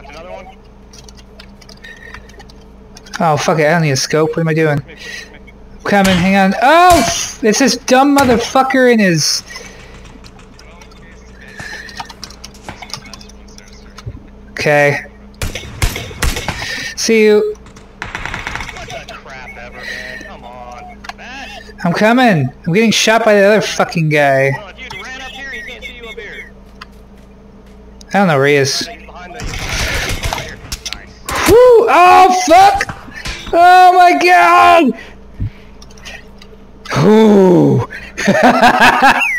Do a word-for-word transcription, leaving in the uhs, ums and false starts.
Knocked another one. Oh, fuck it. I don't need a scope. What am I doing? Coming, hang on. Oh! It's this dumb motherfucker in his... Okay. See you. What the crap ever, man? Come on. Matt. I'm coming. I'm getting shot by the other fucking guy. Well, if you ran up here, he can't see you up here. I don't know where he is. He's behind the... He's behind the... Nice. Woo! Oh, fuck! Oh my god! Ooh!